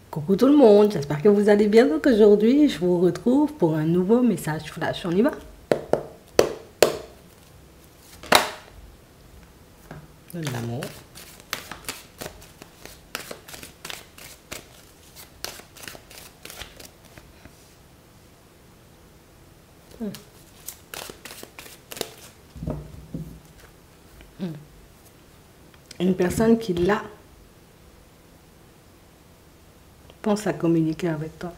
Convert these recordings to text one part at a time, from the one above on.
Coucou tout le monde, j'espère que vous allez bien. Donc aujourd'hui, je vous retrouve pour un nouveau message flash. On y va? De l'amour. Une personne qui l'a pense à communiquer avec toi.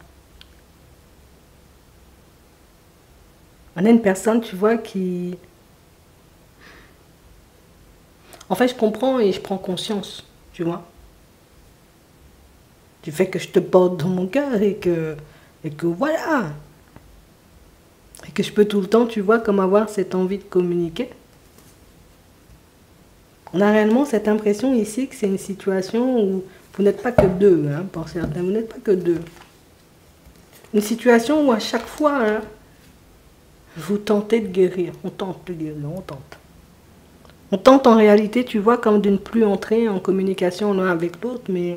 On a une personne, tu vois, qui... En fait, je comprends et je prends conscience, tu vois, du fait que je te porte dans mon cœur et que voilà. Et que je peux tout le temps, tu vois, comme avoir cette envie de communiquer. On a réellement cette impression ici que c'est une situation où vous n'êtes pas que deux, hein, pour certains, vous n'êtes pas que deux. Une situation où à chaque fois, hein, vous tentez de guérir, on tente de guérir, on tente. On tente en réalité, tu vois, comme de ne plus entrer en communication l'un avec l'autre, mais...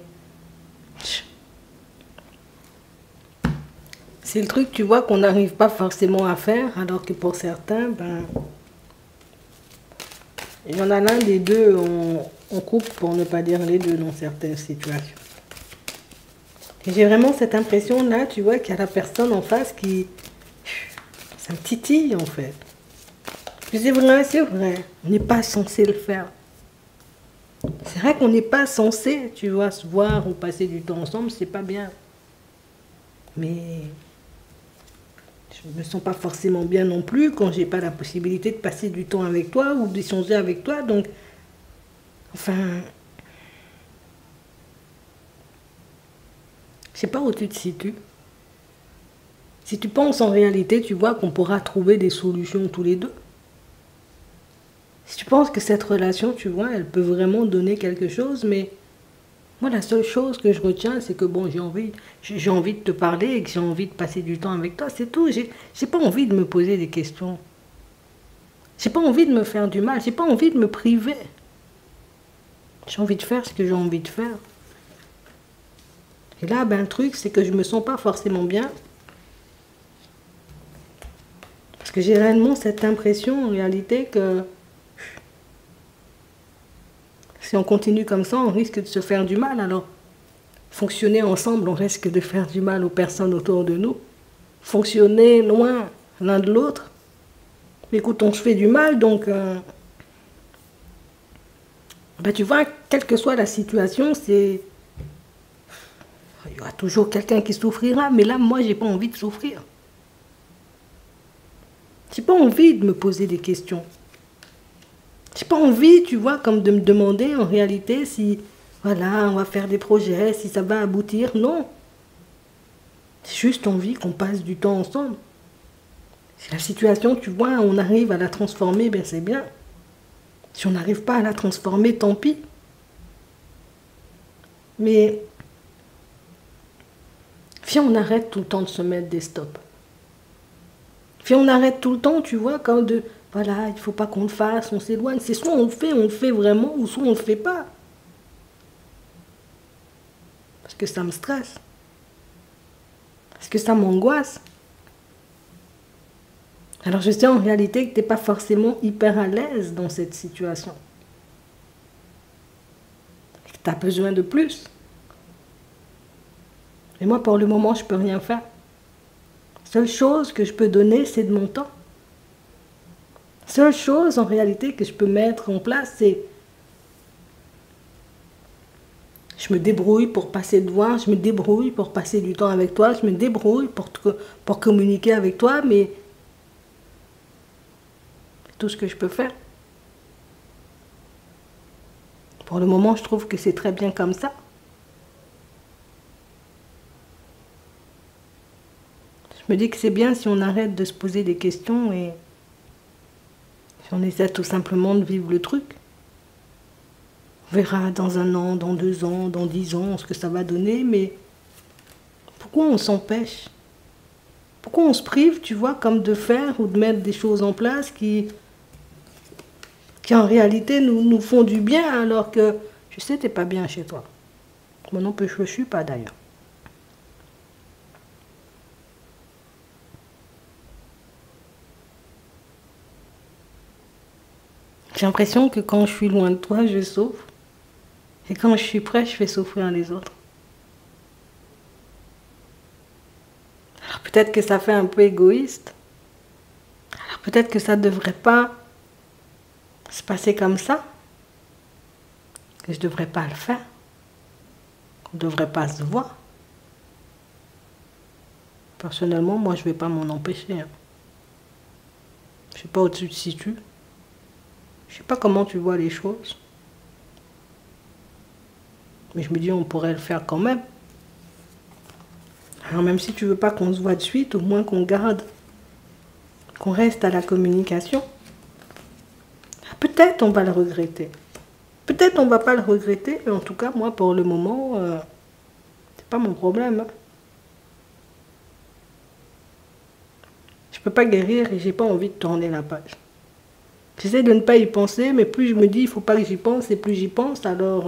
C'est le truc, tu vois, qu'on n'arrive pas forcément à faire, alors que pour certains, ben... Il y en a l'un des deux, on coupe pour ne pas dire les deux dans certaines situations. Et j'ai vraiment cette impression-là, tu vois, qu'il y a la personne en face qui... Ça me titille, en fait. C'est vrai. On n'est pas censé le faire. C'est vrai qu'on n'est pas censé, tu vois, se voir ou passer du temps ensemble, c'est pas bien. Mais je ne me sens pas forcément bien non plus quand j'ai pas la possibilité de passer du temps avec toi ou d'échanger avec toi. Donc, enfin, je sais pas où tu te situes. Si tu penses en réalité, tu vois qu'on pourra trouver des solutions tous les deux. Si tu penses que cette relation, tu vois, elle peut vraiment donner quelque chose, mais moi, la seule chose que je retiens, c'est que bon, j'ai envie de te parler et que j'ai envie de passer du temps avec toi, c'est tout. J'ai pas envie de me poser des questions. J'ai pas envie de me faire du mal, j'ai pas envie de me priver. J'ai envie de faire ce que j'ai envie de faire. Et là, ben, le truc, c'est que je me sens pas forcément bien. Parce que j'ai réellement cette impression, en réalité, que si on continue comme ça, on risque de se faire du mal. Alors, fonctionner ensemble, on risque de faire du mal aux personnes autour de nous. Fonctionner loin l'un de l'autre. Mais écoute, on se fait du mal, donc... ben, tu vois, quelle que soit la situation, c'est... Il y aura toujours quelqu'un qui souffrira, mais là, moi, j'ai pas envie de souffrir. J'ai pas envie de me poser des questions. J'ai pas envie, tu vois, comme de me demander en réalité si, voilà, on va faire des projets, si ça va aboutir. Non. J'ai juste envie qu'on passe du temps ensemble. Si la situation, tu vois, on arrive à la transformer, ben c'est bien. Si on n'arrive pas à la transformer, tant pis. Mais, viens, on arrête tout le temps de se mettre des stops. Viens, on arrête tout le temps, tu vois, comme de... Voilà, il ne faut pas qu'on le fasse, on s'éloigne. C'est soit on le fait vraiment, ou soit on ne le fait pas. Parce que ça me stresse. Parce que ça m'angoisse. Alors je sais en réalité que tu n'es pas forcément hyper à l'aise dans cette situation. Et que tu as besoin de plus. Et moi, pour le moment, je ne peux rien faire. La seule chose que je peux donner, c'est de mon temps. La seule chose en réalité que je peux mettre en place, c'est... Je me débrouille pour passer te voir, je me débrouille pour passer du temps avec toi, je me débrouille pour communiquer avec toi, mais c'est tout ce que je peux faire. Pour le moment, je trouve que c'est très bien comme ça. Je me dis que c'est bien si on arrête de se poser des questions et si on essaie tout simplement de vivre le truc. On verra dans 1 an, dans 2 ans, dans 10 ans ce que ça va donner, mais pourquoi on s'empêche? Pourquoi on se prive, tu vois, comme de faire ou de mettre des choses en place qui en réalité nous font du bien alors que, je sais, t'es pas bien chez toi. Moi non plus, je ne suis pas d'ailleurs. J'ai l'impression que quand je suis loin de toi, je souffre. Et quand je suis près, je fais souffrir les autres. Alors peut-être que ça fait un peu égoïste. Alors peut-être que ça ne devrait pas se passer comme ça. Que je ne devrais pas le faire. Qu'on ne devrait pas se voir. Personnellement, moi, je ne vais pas m'en empêcher. Hein. Je ne sais pas où tu te situes. Je ne sais pas comment tu vois les choses. Mais je me dis, on pourrait le faire quand même. Alors même si tu veux pas qu'on se voit de suite, au moins qu'on garde, qu'on reste à la communication. Peut-être on va le regretter. Peut-être on va pas le regretter, mais en tout cas, moi, pour le moment, c'est pas mon problème. Hein. Je peux pas guérir et j'ai pas envie de tourner la page. J'essaie de ne pas y penser, mais plus je me dis, il faut pas que j'y pense, et plus j'y pense, alors...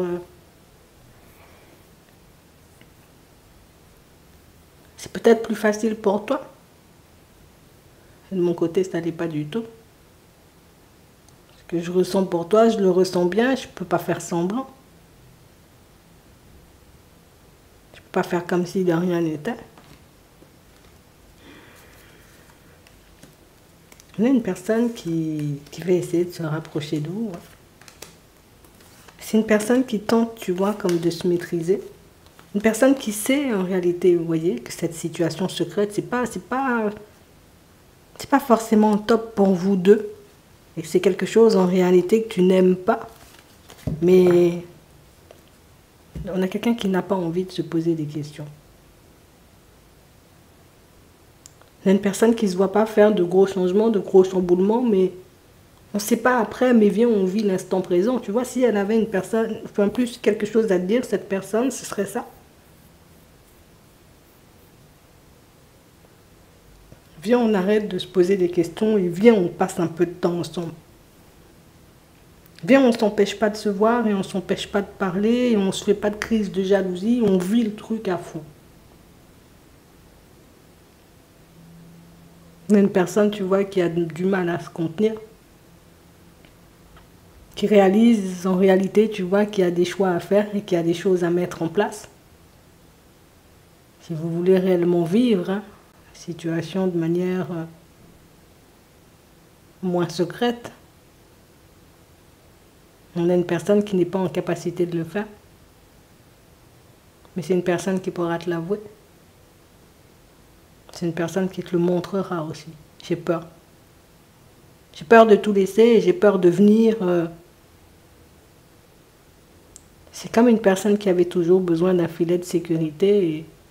c'est peut-être plus facile pour toi. De mon côté, ça n'est pas du tout. Ce que je ressens pour toi, je le ressens bien, je ne peux pas faire semblant. Je ne peux pas faire comme si de rien n'était. On est une personne qui va essayer de se rapprocher de vous. Hein. C'est une personne qui tente, tu vois, comme de se maîtriser. Une personne qui sait en réalité, vous voyez, que cette situation secrète, c'est pas forcément top pour vous deux. Et que c'est quelque chose en réalité que tu n'aimes pas. Mais on a quelqu'un qui n'a pas envie de se poser des questions. On a une personne qui ne se voit pas faire de gros changements, de gros chamboulements, mais on ne sait pas après, mais viens, on vit l'instant présent. Tu vois, si elle avait une personne, enfin plus quelque chose à dire, cette personne, ce serait ça. Viens, on arrête de se poser des questions et viens, on passe un peu de temps ensemble. Viens, on ne s'empêche pas de se voir et on ne s'empêche pas de parler et on ne se fait pas de crise de jalousie, on vit le truc à fond. On a une personne, tu vois, qui a du mal à se contenir, qui réalise en réalité, tu vois, qu'il y a des choix à faire et qu'il y a des choses à mettre en place. Si vous voulez réellement vivre, hein, situation de manière moins secrète. On a une personne qui n'est pas en capacité de le faire. Mais c'est une personne qui pourra te l'avouer. C'est une personne qui te le montrera aussi. J'ai peur. J'ai peur de tout laisser et j'ai peur de venir. C'est comme une personne qui avait toujours besoin d'un filet de sécurité.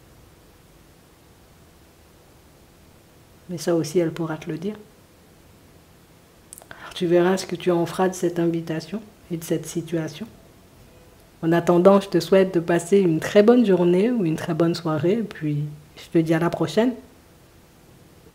Mais ça aussi, elle pourra te le dire. Alors tu verras ce que tu en feras de cette invitation et de cette situation. En attendant, je te souhaite de passer une très bonne journée ou une très bonne soirée. Et puis, je te dis à la prochaine.